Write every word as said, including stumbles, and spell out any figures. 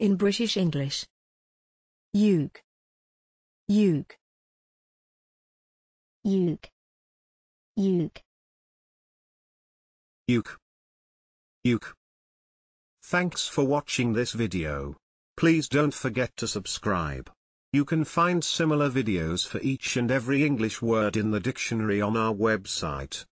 In British English. Uke. Uke. Uke. Uke. Uke. Uke. Thanks for watching this video. Please don't forget to subscribe. You can find similar videos for each and every English word in the dictionary on our website.